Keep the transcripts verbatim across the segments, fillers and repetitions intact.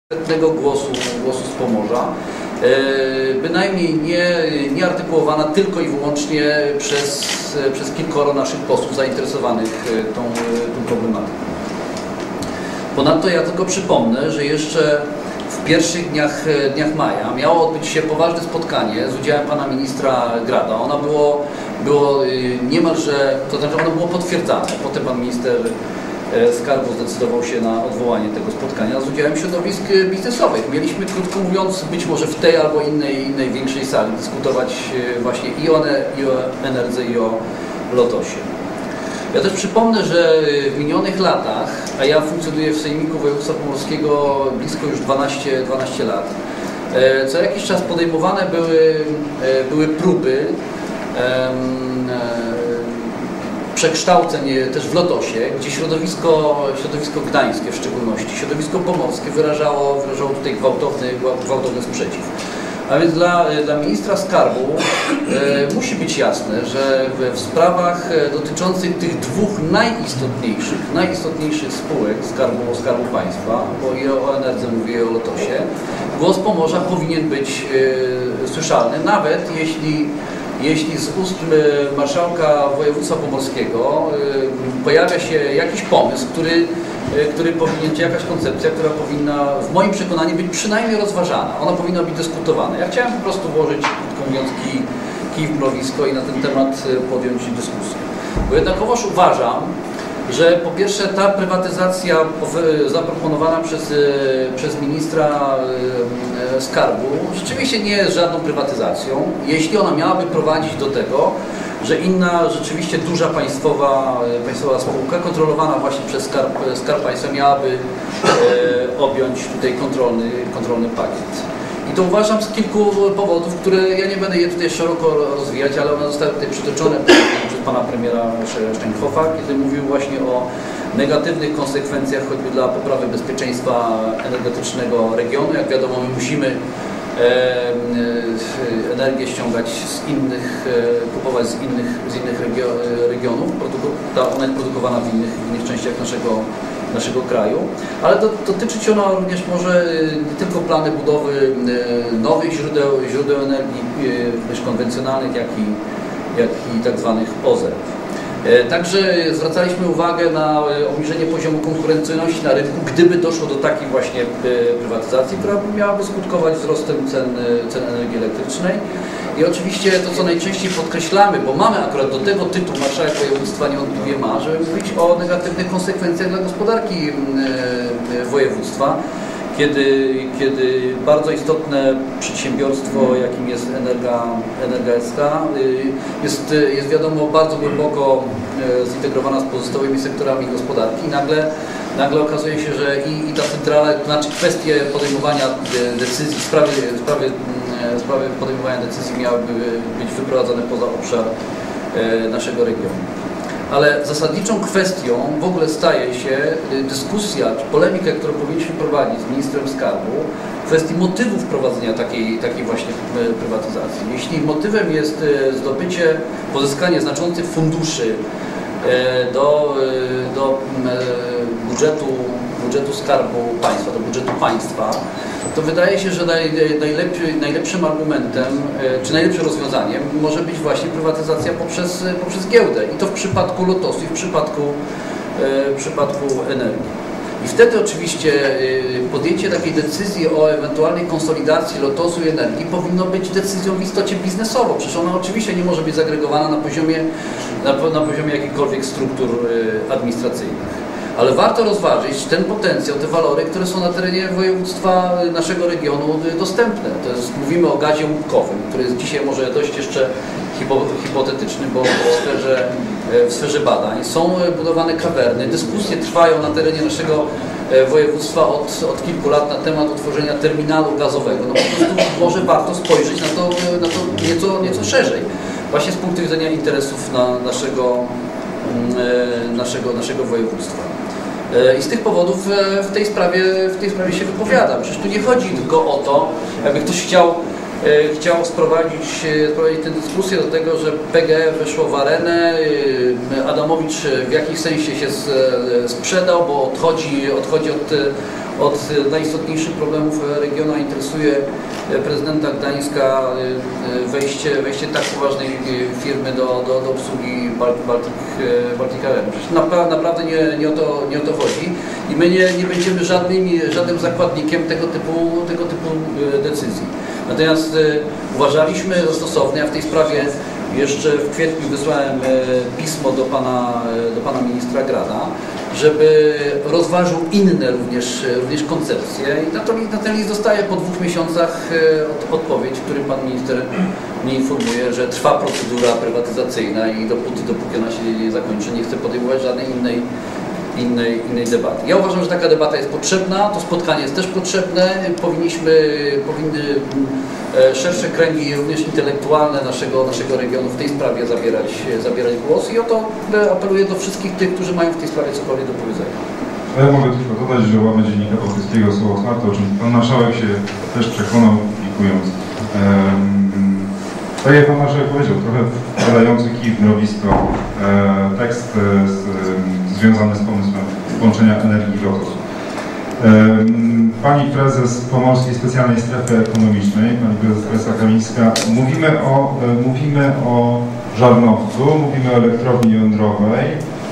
konkretnego głosu, głosu z Pomorza, bynajmniej nie, nie artykułowana tylko i wyłącznie przez, przez kilkoro naszych posłów zainteresowanych tą, tą problematyką. Ponadto ja tylko przypomnę, że jeszcze w pierwszych dniach, dniach maja miało odbyć się poważne spotkanie z udziałem pana ministra Grada. Ono było, było niemalże, to znaczy ono było potwierdzane. Potem pan minister Skarbu zdecydował się na odwołanie tego spotkania z udziałem środowisk biznesowych. Mieliśmy, krótko mówiąc, być może w tej albo innej, innej większej sali dyskutować właśnie i o, i o Enerdze, i o Lotosie. Ja też przypomnę, że w minionych latach, a ja funkcjonuję w Sejmiku Województwa Pomorskiego blisko już dwanaście, dwanaście lat, co jakiś czas podejmowane były, były próby um, przekształceń też w Lotosie, gdzie środowisko, środowisko gdańskie w szczególności, środowisko pomorskie wyrażało, wyrażało tutaj gwałtowny, gwałtowny sprzeciw. A więc dla, dla ministra Skarbu e, musi być jasne, że w, w sprawach dotyczących tych dwóch najistotniejszych, najistotniejszych spółek Skarbu, Skarbu Państwa, bo i o Enerdze mówię, i o Lotosie, głos Pomorza powinien być e, słyszalny, nawet jeśli Jeśli z ust marszałka województwa pomorskiego pojawia się jakiś pomysł, który, który powinien, czy jakaś koncepcja, która powinna w moim przekonaniu być przynajmniej rozważana. Ona powinna być dyskutowana. Ja chciałem po prostu włożyć, krótko mówiąc, kij, kij w mrowisko i na ten temat podjąć dyskusję. Bo jednakowoż uważam, że po pierwsze ta prywatyzacja zaproponowana przez, przez ministra Skarbu rzeczywiście nie jest żadną prywatyzacją, jeśli ona miałaby prowadzić do tego, że inna rzeczywiście duża państwowa, państwowa spółka kontrolowana właśnie przez Skarb, Skarb Państwa miałaby e, objąć tutaj kontrolny, kontrolny pakiet. I to uważam z kilku powodów, które ja nie będę je tutaj szeroko rozwijać, ale one zostały tutaj przytoczone przez pana premiera Steinhoffa, kiedy mówił właśnie o negatywnych konsekwencjach choćby dla poprawy bezpieczeństwa energetycznego regionu. Jak wiadomo, my musimy e, e, energię ściągać z innych, e, kupować z innych, z innych regio, regionów. Ta, ona jest produkowana w innych, w innych częściach naszego naszego kraju, ale do, dotyczyć ona również może nie tylko plany budowy nowych źródeł, źródeł energii, też konwencjonalnych, jak i, jak i tak zwanych O Z E. Także zwracaliśmy uwagę na obniżenie poziomu konkurencyjności na rynku, gdyby doszło do takiej właśnie prywatyzacji, która miałaby skutkować wzrostem cen, cen energii elektrycznej. I oczywiście to, co najczęściej podkreślamy, bo mamy akurat do tego tytuł, marszałek województwa niewątpliwie ma, żeby mówić o negatywnych konsekwencjach dla gospodarki województwa, kiedy, kiedy bardzo istotne przedsiębiorstwo, jakim jest Energa, Energa S K, jest, jest wiadomo bardzo głęboko zintegrowana z pozostałymi sektorami gospodarki. Nagle, nagle okazuje się, że i, i ta centrala, to znaczy kwestie podejmowania decyzji w sprawie, w sprawie sprawy podejmowania decyzji miałyby być wyprowadzone poza obszar naszego regionu. Ale zasadniczą kwestią w ogóle staje się dyskusja, czy polemika, którą powinniśmy prowadzić z ministrem Skarbu w kwestii motywów prowadzenia takiej, takiej właśnie prywatyzacji. Jeśli motywem jest zdobycie, pozyskanie znaczących funduszy do, do budżetu, budżetu Skarbu Państwa, do budżetu państwa, to wydaje się, że naj, najlepszy, najlepszym argumentem, czy najlepszym rozwiązaniem może być właśnie prywatyzacja poprzez, poprzez giełdę. I to w przypadku Lotosu i w przypadku, w przypadku energii. I wtedy oczywiście podjęcie takiej decyzji o ewentualnej konsolidacji Lotosu i energii powinno być decyzją w istocie biznesową. Przecież ona oczywiście nie może być zagregowana na poziomie, na, na poziomie jakichkolwiek struktur administracyjnych. Ale warto rozważyć ten potencjał, te walory, które są na terenie województwa naszego regionu dostępne. To jest, mówimy o gazie łupkowym, który jest dzisiaj może dość jeszcze hipo, hipotetyczny, bo w sferze, w sferze badań. Są budowane kawerny, dyskusje trwają na terenie naszego województwa od, od kilku lat na temat utworzenia terminalu gazowego. No po prostu może warto spojrzeć na to, na to nieco, nieco szerzej, właśnie z punktu widzenia interesów na naszego, naszego, naszego województwa. I z tych powodów w tej sprawie, w tej sprawie się wypowiadam. Przecież tu nie chodzi tylko o to, jakby ktoś chciał, chciał sprowadzić, sprowadzić tę dyskusję do tego, że P G E weszło w arenę, Adamowicz w jakimś sensie się sprzedał, bo odchodzi, odchodzi od, od najistotniejszych problemów regionu, a interesuje prezydenta Gdańska wejście, wejście tak poważnej firmy do, do, do obsługi Baltic, Baltic Arena. Przecież na, naprawdę nie, nie, o to, nie o to chodzi i my nie, nie będziemy żadnym, żadnym zakładnikiem tego typu, tego typu decyzji. Natomiast uważaliśmy za stosowne, ja w tej sprawie jeszcze w kwietniu wysłałem pismo do pana, do pana ministra Grada, żeby rozważył inne również, również koncepcje i na, to, na ten list dostaję po dwóch miesiącach od, odpowiedź, w którym pan minister mnie informuje, że trwa procedura prywatyzacyjna i dopóty, dopóki ona się nie zakończy, nie chce podejmować żadnej innej, innej, innej debaty. Ja uważam, że taka debata jest potrzebna, to spotkanie jest też potrzebne, powinniśmy, powinny szersze kręgi, również intelektualne naszego, naszego regionu w tej sprawie zabierać, zabierać głos i o to apeluję do wszystkich tych, którzy mają w tej sprawie cokolwiek do powiedzenia. Ja mogę tylko dodać, że łamę Dziennika Polskiego słowo otwarte, o czym pan marszałek się też przekonał, publikując. Um, tak jak pan marszałek powiedział, trochę wpadający kij w mrowisko e, tekst e, z, e, związany z pomysłem włączenia energii Lotosu. Pani prezes Pomorskiej Specjalnej Strefy Ekonomicznej, pani prezes Teresa Kamińska, mówimy o, mówimy o Żarnowcu, mówimy o elektrowni jądrowej,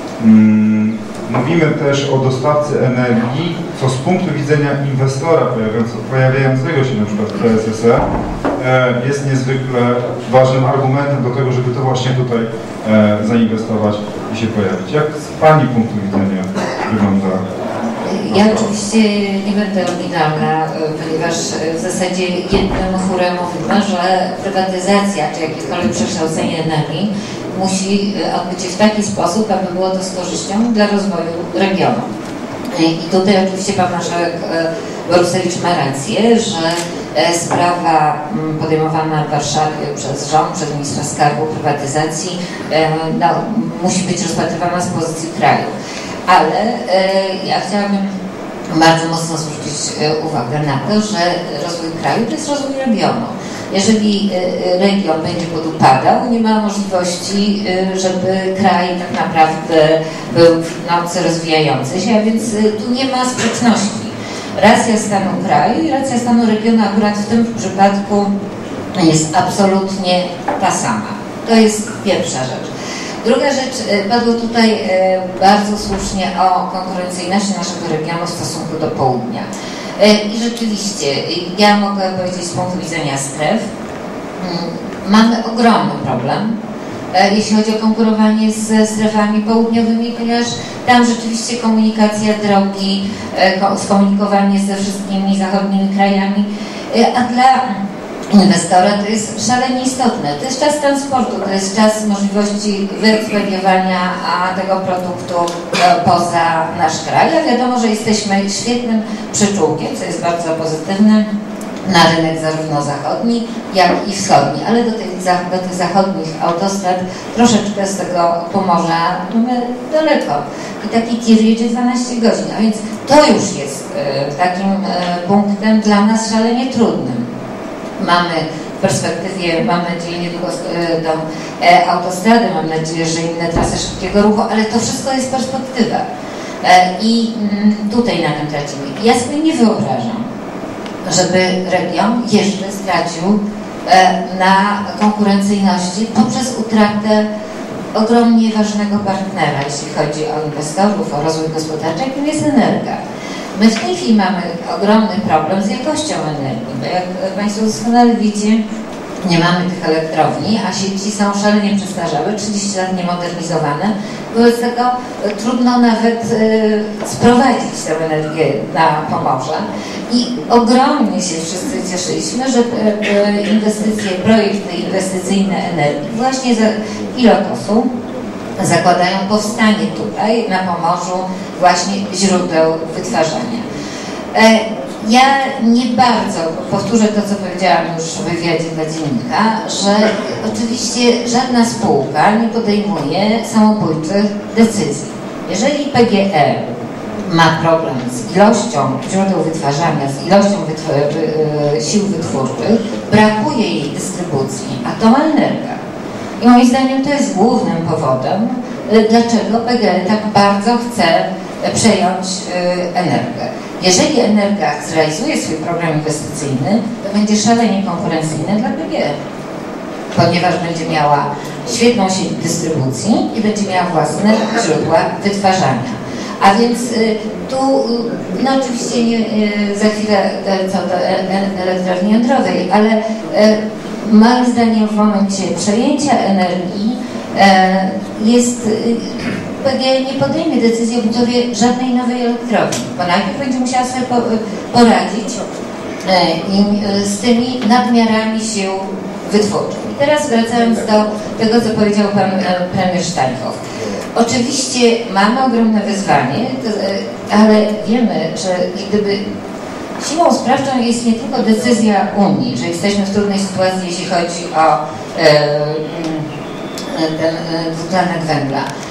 mówimy też o dostawcy energii, co z punktu widzenia inwestora pojawiającego się na przykład w P S S E jest niezwykle ważnym argumentem do tego, żeby to właśnie tutaj zainwestować i się pojawić. Jak z pani punktu widzenia wygląda? Ja oczywiście nie będę oryginalna, ponieważ w zasadzie jednym chórem mówimy, że prywatyzacja czy jakiekolwiek przekształcenie energii musi odbyć się w taki sposób, aby było to z korzyścią dla rozwoju regionu. I tutaj oczywiście pan marszałek Borusewicz ma rację, że sprawa podejmowana w Warszawie przez rząd, przez ministra skarbu, prywatyzacji no, musi być rozpatrywana z pozycji kraju. Ale e, ja chciałabym bardzo mocno zwrócić uwagę na to, że rozwój kraju to jest rozwój regionu. Jeżeli e, region będzie podupadał, nie ma możliwości, e, żeby kraj tak naprawdę był w nauce rozwijający się, a więc e, tu nie ma sprzeczności. Racja stanu kraju i racja stanu regionu akurat w tym przypadku jest absolutnie ta sama. To jest pierwsza rzecz. Druga rzecz, padło tutaj bardzo słusznie o konkurencyjności naszego regionu w stosunku do południa. I rzeczywiście, ja mogę powiedzieć z punktu widzenia stref, mamy ogromny problem, jeśli chodzi o konkurowanie ze strefami południowymi, ponieważ tam rzeczywiście komunikacja drogi, skomunikowanie ze wszystkimi zachodnimi krajami, a dla inwestora to jest szalenie istotne. To jest czas transportu, to jest czas możliwości wyekspediowania tego produktu poza nasz kraj. Ja wiadomo, że jesteśmy świetnym przyczółkiem, co jest bardzo pozytywne, na rynek zarówno zachodni, jak i wschodni, ale do tych, do tych zachodnich autostrad troszeczkę z tego Pomorza mamy daleko. I taki tir jedzie dwanaście godzin, a więc to już jest takim punktem dla nas szalenie trudnym. Mamy w perspektywie, mam nadzieję, niedługo tą e, autostradę, mam nadzieję, że inne trasy szybkiego ruchu, ale to wszystko jest perspektywa. E, I m, tutaj na tym tracimy. Ja sobie nie wyobrażam, żeby region jeszcze stracił e, na konkurencyjności poprzez utratę ogromnie ważnego partnera, jeśli chodzi o inwestorów, o rozwój gospodarczy, jakim jest Energa. My w tej chwili mamy ogromny problem z jakością energii, bo jak Państwo doskonale wiecie, nie mamy tych elektrowni, a sieci są szalenie przestarzałe, trzydzieści lat niemodernizowane. Wobec tego trudno nawet y, sprowadzić tę energię na Pomorze. I ogromnie się wszyscy cieszyliśmy, że y, y, inwestycje, projekty inwestycyjne energii właśnie za Ilotosu zakładają powstanie tutaj na Pomorzu właśnie źródeł wytwarzania. E, ja nie bardzo, powtórzę to, co powiedziałam już w wywiadzie dla Dziennika, że oczywiście żadna spółka nie podejmuje samobójczych decyzji. Jeżeli P G E ma problem z ilością źródeł wytwarzania, z ilością wytw sił wytwórczych, brakuje jej dystrybucji, a to ma Energa. I moim zdaniem to jest głównym powodem, dlaczego P G E tak bardzo chce przejąć Energę. Jeżeli Energa zrealizuje swój program inwestycyjny, to będzie szalenie konkurencyjny dla P G E, ponieważ będzie miała świetną sieć dystrybucji i będzie miała własne źródła wytwarzania. A więc y, tu, y, no oczywiście nie, y, za chwilę y, co do e, elektrowni jądrowej, ale y, moim zdaniem w momencie przejęcia Energii y, jest, y, P G E nie podejmie decyzji o budowie żadnej nowej elektrowni, bo najpierw będzie musiała sobie po, poradzić y, y, z tymi nadmiarami sił wytwórczych. I teraz wracając do tego, co powiedział pan premier Steinhoff. Oczywiście mamy ogromne wyzwanie, ale wiemy, że gdyby siłą sprawczą jest nie tylko decyzja Unii, że jesteśmy w trudnej sytuacji, jeśli chodzi o e, ten dwutlenek węgla,